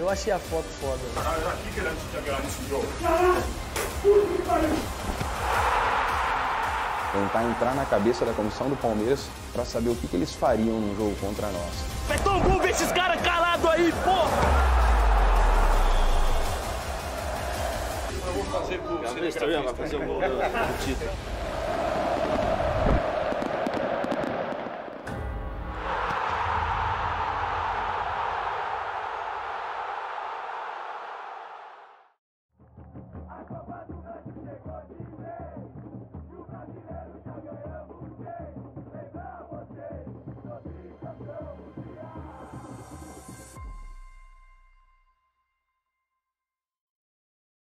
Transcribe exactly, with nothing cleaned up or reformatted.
Eu achei a foto foda. Caralho, era aqui que ele tinha ganhado esse jogo. Tentar entrar na cabeça da comissão do Palmeiras pra saber o que, que eles fariam num jogo contra nós. É tão bom ver esses caras calados aí, porra! Eu vou fazer com o Vai fazer o gol do título.